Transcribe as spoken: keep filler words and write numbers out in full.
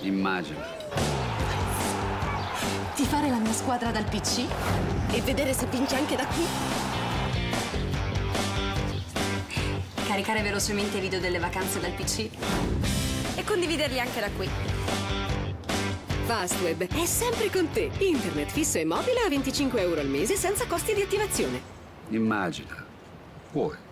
Immagina. Tifare la mia squadra dal P C e vedere se vince anche da qui. Caricare velocemente i video delle vacanze dal P C e condividerli anche da qui. Fastweb è sempre con te. Internet fisso e mobile a venticinque euro al mese senza costi di attivazione. Immagina. Puoi.